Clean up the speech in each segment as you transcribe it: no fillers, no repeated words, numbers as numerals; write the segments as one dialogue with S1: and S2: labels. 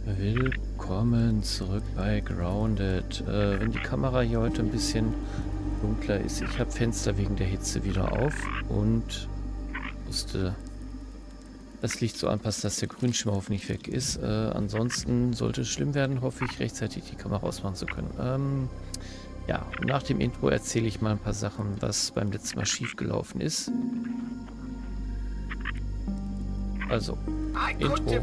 S1: Willkommen zurück bei Grounded. Wenn die Kamera hier heute ein bisschen dunkler ist, ich habe Fenster wegen der Hitze wieder auf und musste das Licht so anpassen, dass der Grünschimmer hoffentlich weg ist. Ansonsten sollte es schlimm werden, hoffe ich, rechtzeitig die Kamera ausmachen zu können. Ja, nach dem Intro erzähle ich mal ein paar Sachen, was beim letzten Mal schief gelaufen ist. Also, Intro.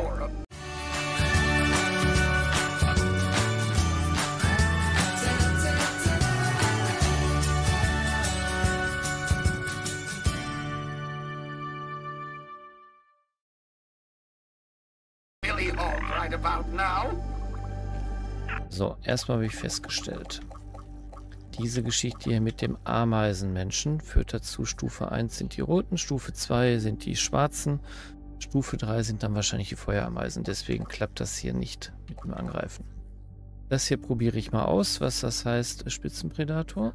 S1: So, erstmal habe ich festgestellt, diese Geschichte hier mit dem Ameisenmenschen führt dazu, Stufe 1 sind die roten, Stufe 2 sind die schwarzen, Stufe 3 sind dann wahrscheinlich die Feuerameisen, deswegen klappt das hier nicht mit dem Angreifen. Das hier probiere ich mal aus, was das heißt, Spitzenpredator.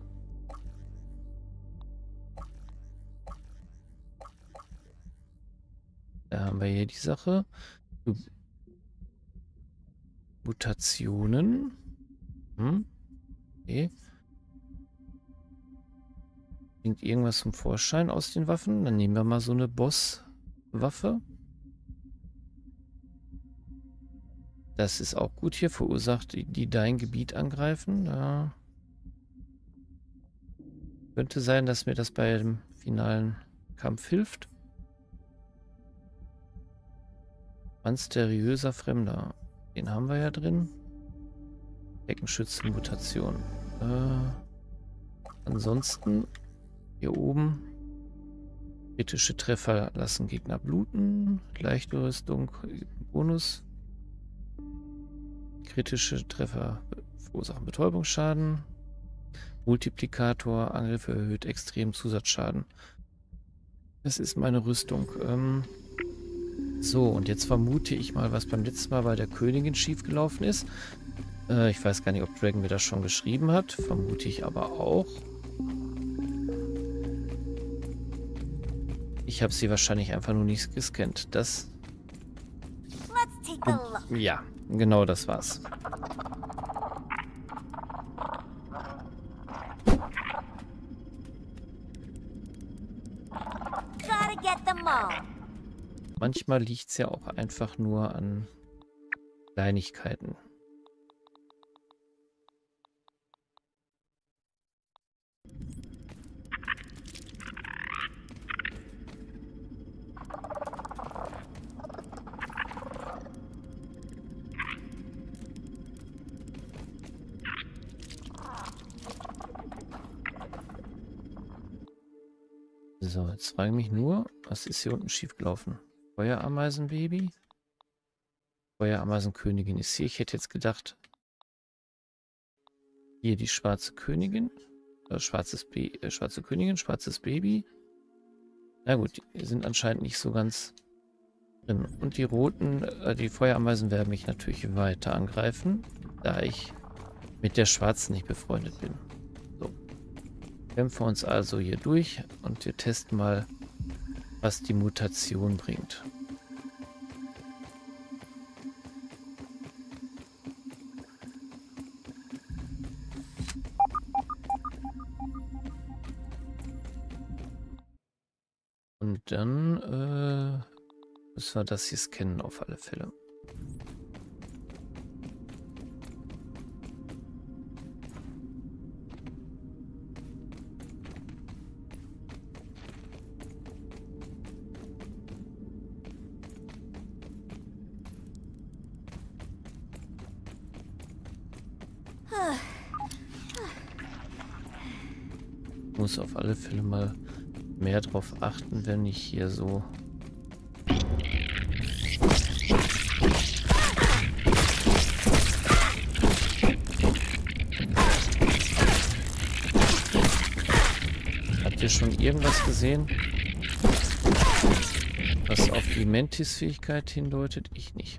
S1: Da haben wir hier die Sache. Mutationen. Okay. Bringt irgendwas zum Vorschein aus den Waffen? Dann nehmen wir mal so eine Bosswaffe. Das ist auch gut hier. Verursacht die dein Gebiet angreifen. Da könnte sein, dass mir das bei dem finalen Kampf hilft. Mysteriöser Fremder. Den haben wir ja drin. Deckenschützen-Mutation. Ansonsten hier oben kritische Treffer lassen Gegner bluten. Leichte Rüstung, Bonus. Kritische Treffer verursachen Betäubungsschaden. Multiplikator, Angriffe erhöht extrem Zusatzschaden. Das ist meine Rüstung. So, und jetzt vermute ich mal, was beim letzten Mal bei der Königin schiefgelaufen ist. Ich weiß gar nicht, ob Dragon mir das schon geschrieben hat. Vermute ich aber auch. Ich habe sie wahrscheinlich einfach nur nicht gescannt. Das... Ja, genau das war's. Manchmal liegt es ja auch einfach nur an Kleinigkeiten. So, jetzt frage ich mich nur, was ist hier unten schiefgelaufen? Feuerameisenbaby? Feuerameisenkönigin ist hier. Ich hätte jetzt gedacht, hier die schwarze Königin. Schwarze Königin, schwarzes Baby. Na gut, die sind anscheinend nicht so ganz drin. Und die roten, die Feuerameisen werden mich natürlich weiter angreifen, da ich mit der schwarzen nicht befreundet bin. So. Kämpfen wir uns also hier durch und wir testen mal, was die Mutation bringt. Und dann müssen wir das hier scannen auf alle Fälle. Ich muss auf alle Fälle mal mehr drauf achten, wenn ich hier so... Habt ihr schon irgendwas gesehen, was auf die Mantis-Fähigkeit hindeutet? Ich nicht.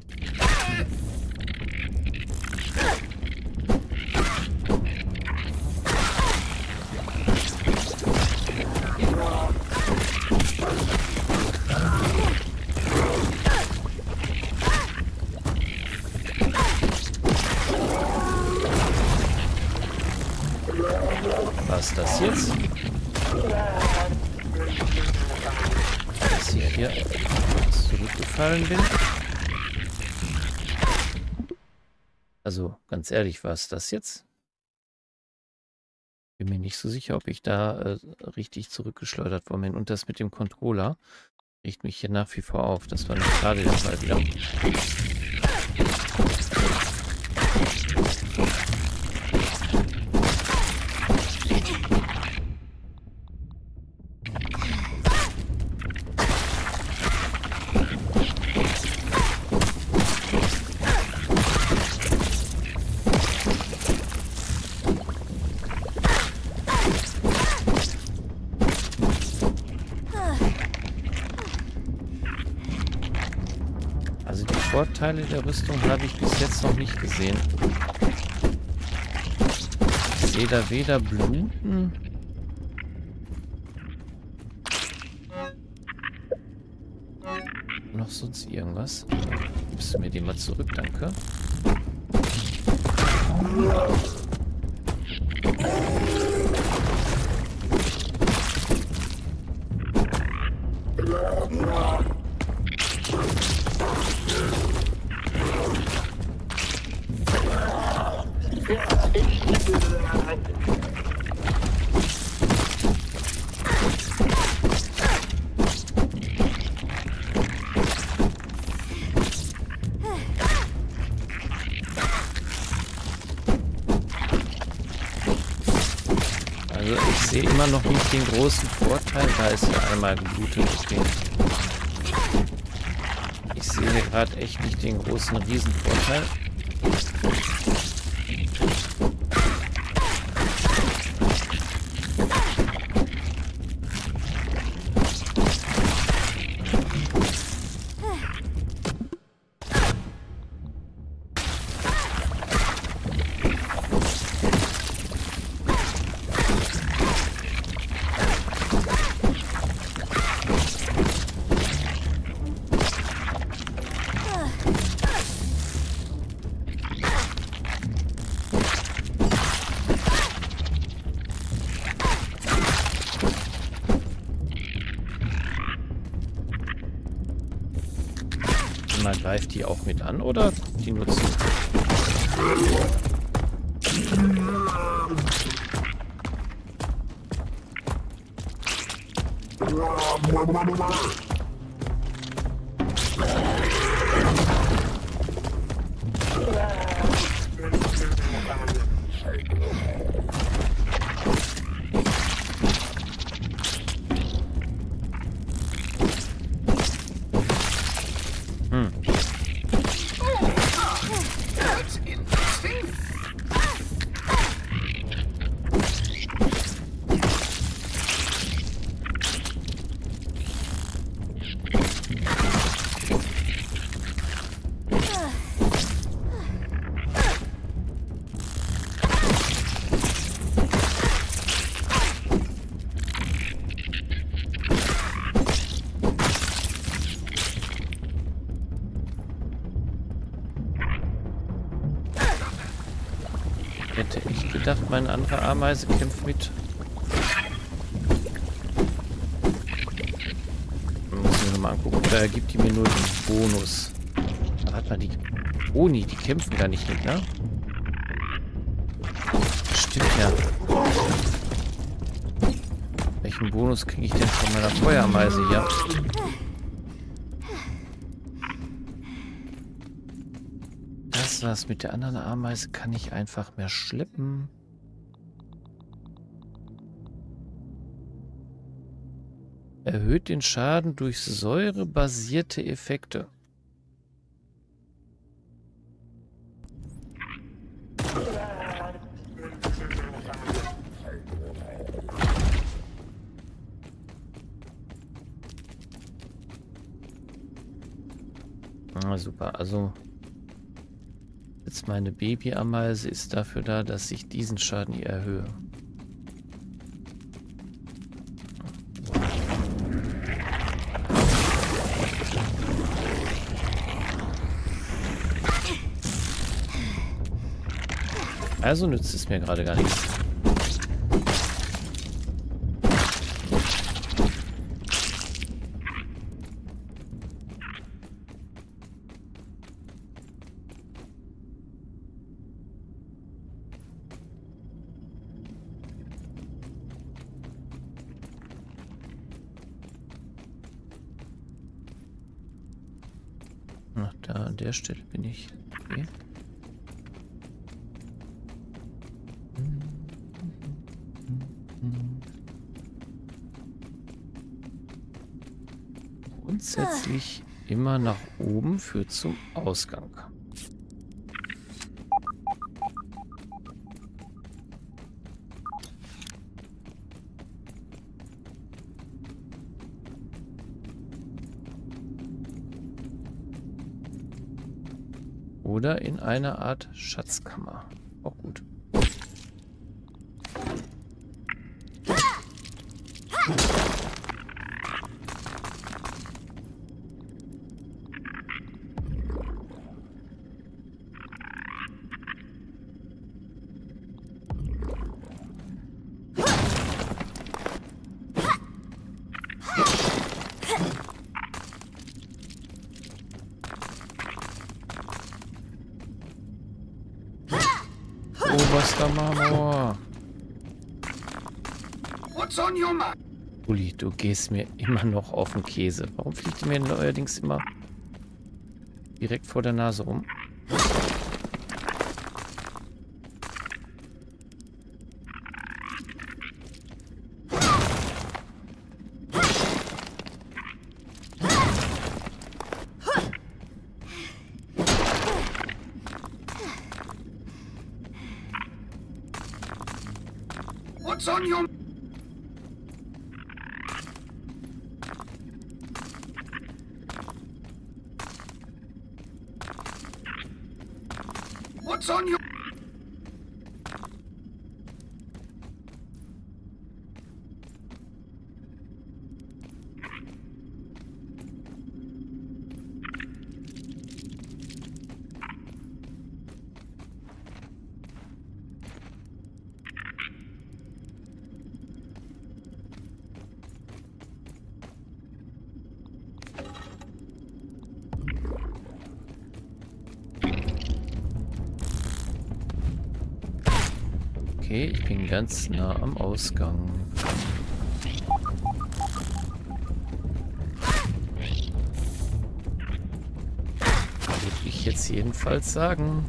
S1: Was das jetzt? Dass ich hier zurückgefallen bin. Also, ganz ehrlich, war es das jetzt? Bin mir nicht so sicher, ob ich da richtig zurückgeschleudert worden bin. Und das mit dem Controller riecht mich hier nach wie vor auf. Das war nicht gerade der Fall wieder. Also die Vorteile der Rüstung habe ich bis jetzt noch nicht gesehen. Ich sehe da weder Bluten noch sonst irgendwas. Gibst du mir den mal zurück, danke. Also ich sehe immer noch nicht den großen Vorteil. Da ist ja einmal geblutet. Okay. Ich sehe hier gerade echt nicht den großen Riesenvorteil. Man greift die auch mit an, oder die nutzen? Hätte ich gedacht, meine andere Ameise kämpft mit. Muss ich mir nochmal angucken. Da gibt die mir nur den Bonus. Da hat man die. Oh nee, die kämpfen gar nicht mit, ne? Stimmt ja. Welchen Bonus kriege ich denn von meiner Feuerameise hier? Das was mit der anderen Ameise kann ich einfach mehr schleppen. Erhöht den Schaden durch säurebasierte Effekte. Ah, super, also jetzt meine Babyameise ist dafür da, dass ich diesen Schaden hier erhöhe. Also nützt es mir gerade gar nichts. Ja, an der Stelle bin ich. Okay. Grundsätzlich immer nach oben führt zum Ausgang. Oder in einer Art Schatzkammer. Auch gut. Oberster Marmor. Uli, du gehst mir immer noch auf den Käse. Warum fliegt ihr mir neuerdings immer direkt vor der Nase rum?
S2: What's on your... What's on your...
S1: Okay, ich bin ganz nah am Ausgang. Würde ich jetzt jedenfalls sagen.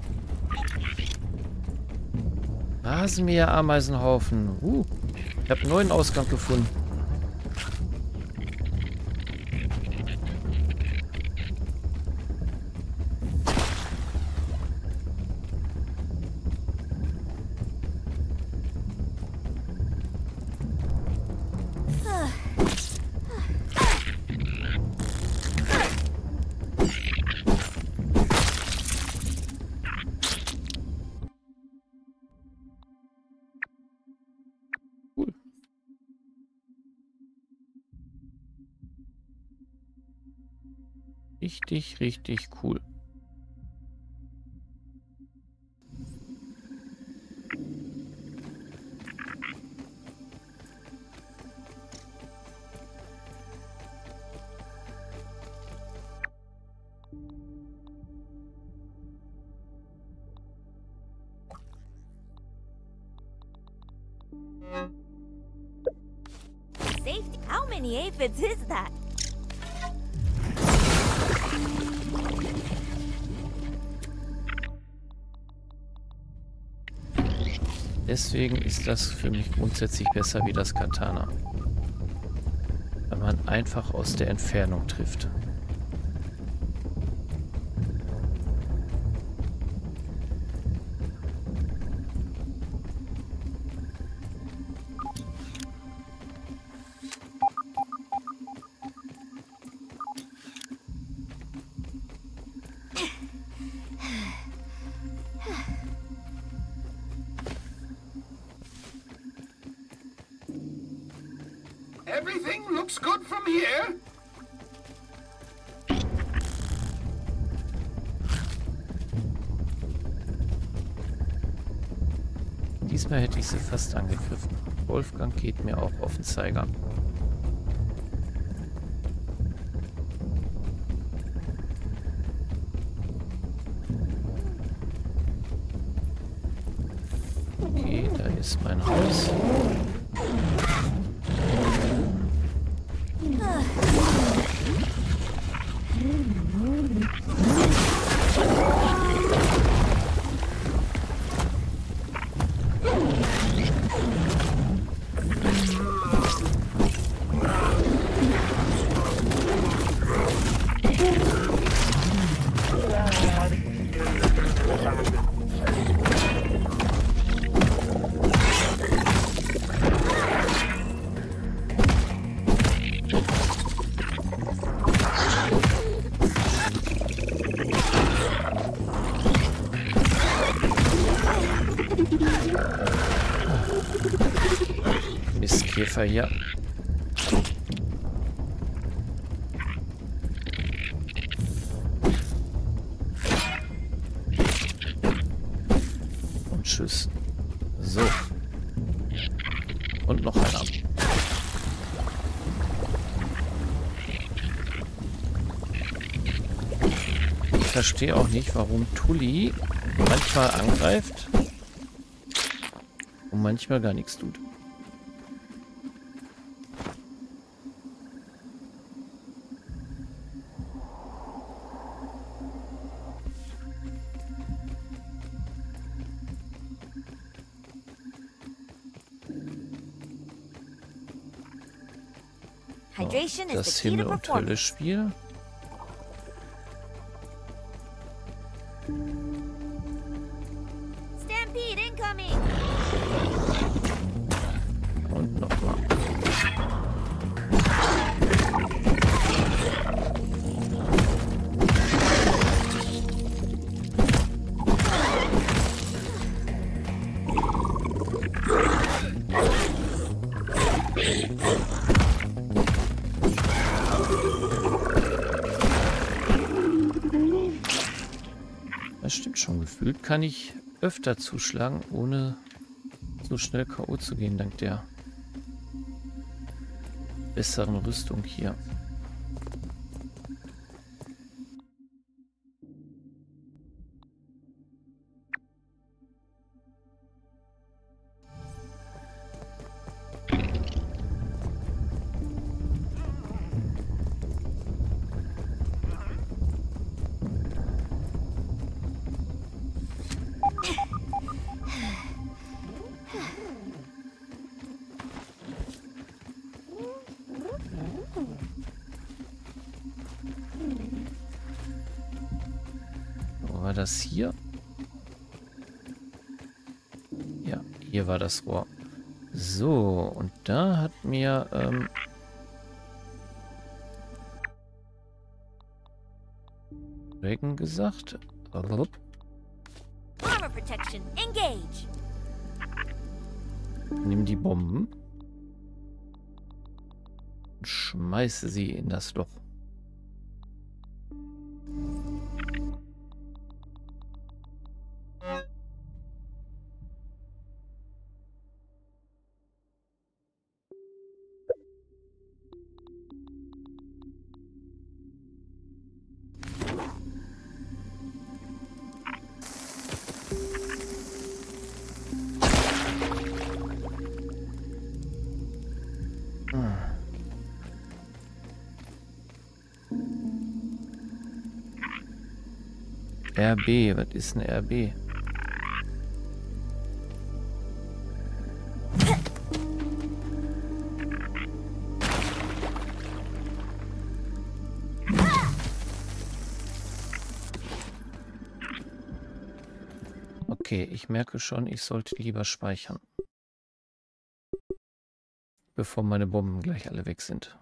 S1: Rasenmäher, Ameisenhaufen. Ich habe einen neuen Ausgang gefunden. Richtig, richtig cool.
S3: Safety? How many aphids is that?
S1: Deswegen ist das für mich grundsätzlich besser wie das Katana. Weil man einfach aus der Entfernung trifft.
S2: Everything looks good from here.
S1: Diesmal hätte ich sie fast angegriffen. Wolfgang geht mir auch auf den Zeiger. Okay, da ist mein Haus. Mistkäfer hier. Und tschüss. So. Und noch einer. Ich verstehe auch nicht, warum Tully manchmal angreift und manchmal gar nichts tut.
S3: Hydration is
S1: Das
S3: the key to
S1: Himmel- und
S3: performance.
S1: Hölle-Spiel.
S3: Stampede incoming!
S1: Und nochmal. Das stimmt schon. Gefühlt kann ich öfter zuschlagen, ohne so schnell K.O. zu gehen, dank der besseren Rüstung hier. Wo war das hier? Ja, hier war das Rohr. So, und da hat mir Reagan gesagt.
S3: Armor protection, engage!
S1: Nimm die Bomben und schmeiße sie in das Loch. RB, was ist ein RB? Okay, ich merke schon, ich sollte lieber speichern. Bevor meine Bomben gleich alle weg sind.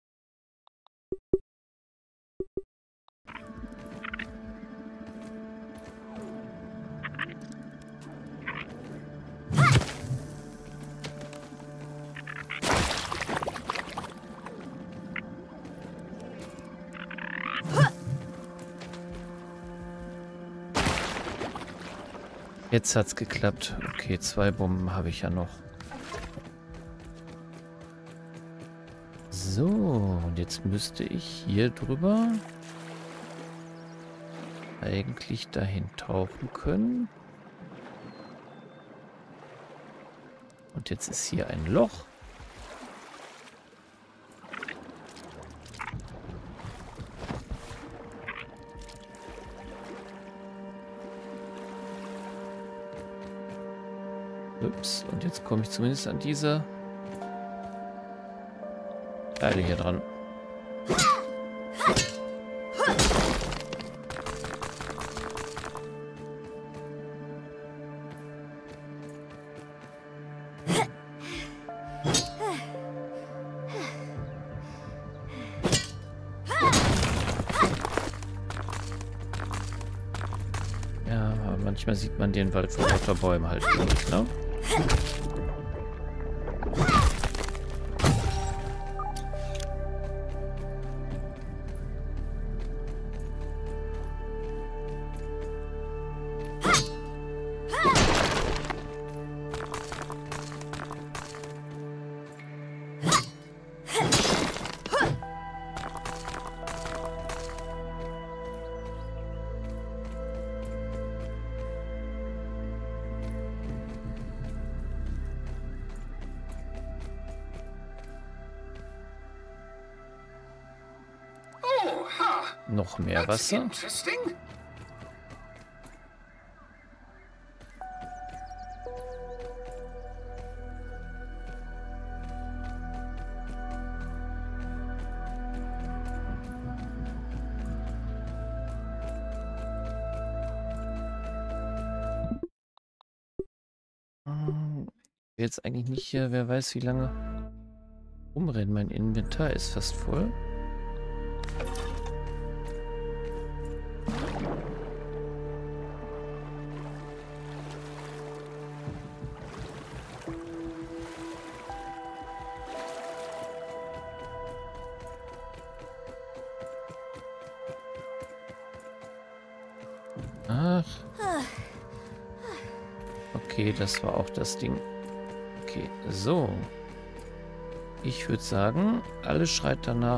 S1: Jetzt hat's geklappt. Okay, 2 Bomben habe ich ja noch. So, und jetzt müsste ich hier drüber eigentlich dahin tauchen können. Und jetzt ist hier ein Loch. Ups, und jetzt komme ich zumindest an diese Teile hier dran. Ja, aber manchmal sieht man den Wald vor lauter Bäumen halt nicht, ne?
S2: Oh, huh.
S1: Noch mehr
S2: That's
S1: Wasser.
S2: interesting.
S1: Jetzt eigentlich nicht hier, wer weiß wie lange rumrennen. Mein Inventar ist fast voll. Ach. Okay, das war auch das Ding. Okay, so. Ich würde sagen, alles schreit danach,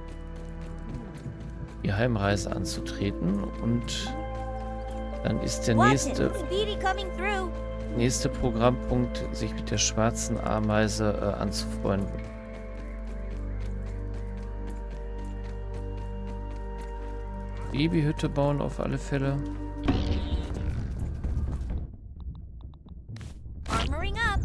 S1: die Heimreise anzutreten. Und dann ist der
S3: Watch it.
S1: nächste
S3: Speedy coming through.
S1: Programmpunkt, sich mit der schwarzen Ameise anzufreunden. Babyhütte bauen auf alle Fälle.
S3: Armoring up.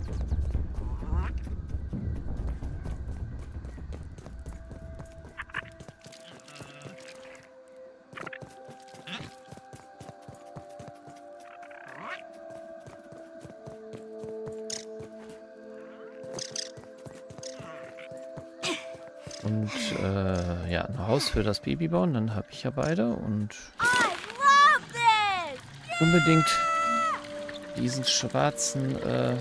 S1: Und ja, ein Haus für das Baby bauen, dann habe ich ja beide. Und
S3: I love this.
S1: unbedingt diesen schwarzen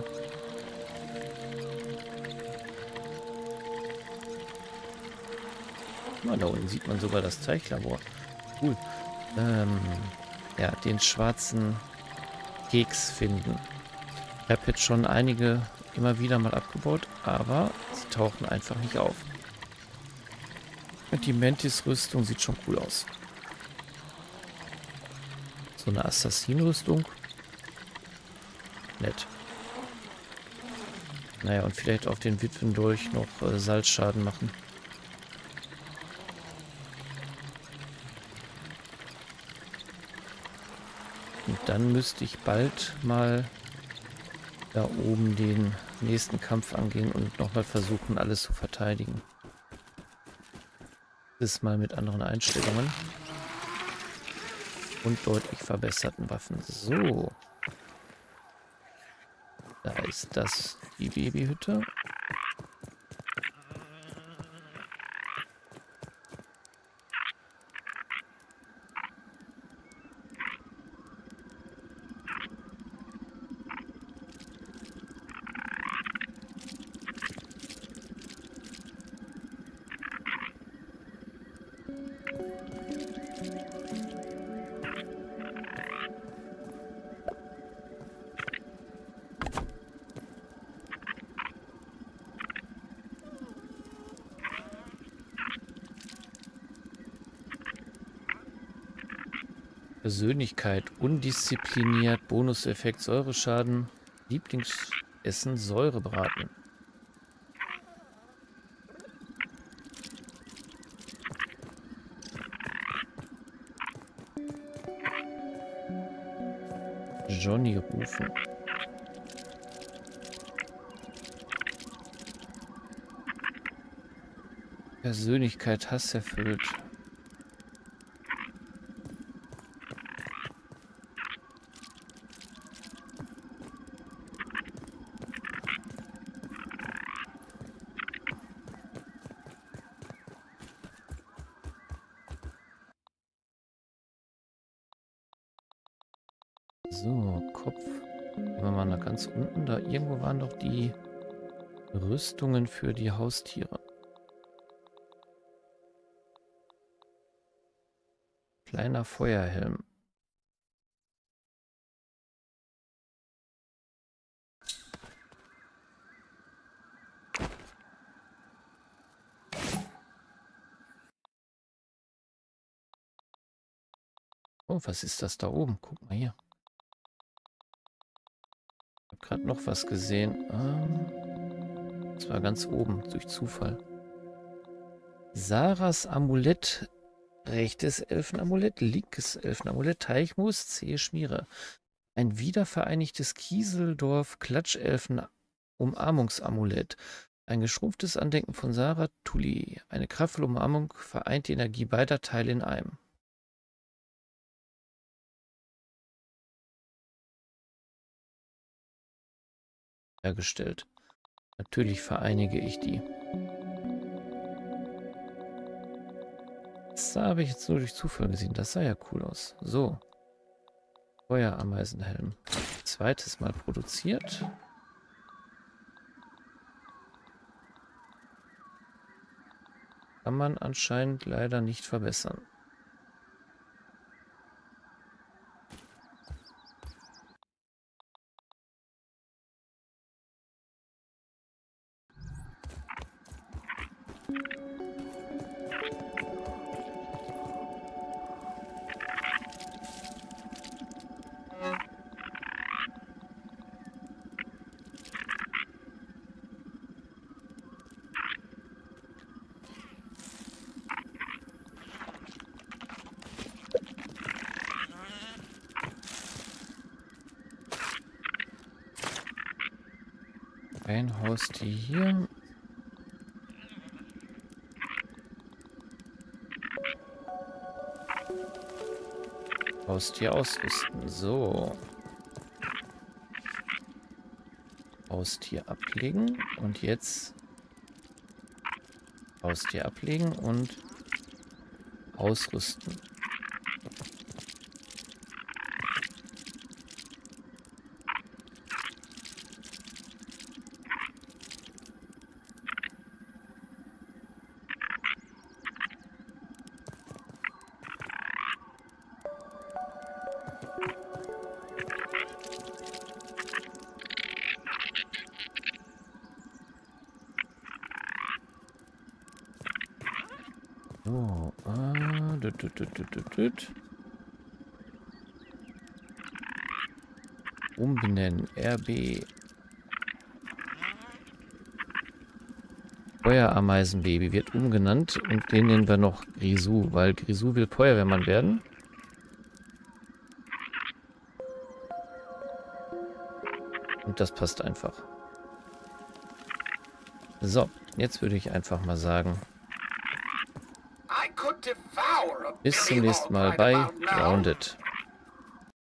S1: da unten sieht man sogar das Zeichlabor. Cool. Ja, den schwarzen Keks finden. Ich habe jetzt schon einige immer wieder mal abgebaut, aber sie tauchen einfach nicht auf. Und die Mantis-Rüstung sieht schon cool aus. So eine Assassin-Rüstung. Nett. Naja, und vielleicht auf den Witwen durch noch Salzschaden machen. Und dann müsste ich bald mal da oben den nächsten Kampf angehen und nochmal versuchen, alles zu verteidigen. Das mal mit anderen Einstellungen. Und deutlich verbesserten Waffen. So. Da ist das die Babyhütte. Persönlichkeit, undiszipliniert, Bonuseffekt, Säureschaden, Lieblingsessen, Säurebraten. Johnny rufen. Persönlichkeit, Hass erfüllt. So, Kopf. Gehen wir mal nach ganz unten. Da irgendwo waren doch die Rüstungen für die Haustiere. Kleiner Feuerhelm. Oh, was ist das da oben? Guck mal hier. Ich habe gerade noch was gesehen. Das war ganz oben, durch Zufall. Sarahs Amulett. Rechtes Elfenamulett, linkes Elfenamulett, Teichmus, zähe Schmiere. Ein wiedervereinigtes Kieseldorf-Klatschelfen-Umarmungsamulett. Ein geschrumpftes Andenken von Sarah Tully. Eine kraftvolle Umarmung vereint die Energie beider Teile in einem. Hergestellt. Natürlich vereinige ich die. Das habe ich jetzt nur durch Zufall gesehen. Das sah ja cool aus. So. Feuerameisenhelm. Zweites Mal produziert. Kann man anscheinend leider nicht verbessern. Ein Haustier hier. Haustier ausrüsten. So. Haustier ablegen. Und jetzt Haustier ablegen und ausrüsten. So, umbenennen, RB. Feuerameisenbaby wird umgenannt und den nennen wir noch Grisou, weil Grisou will Feuerwehrmann werden. Und das passt einfach. So, jetzt würde ich einfach mal sagen, bis zum nächsten Mal bei Grounded.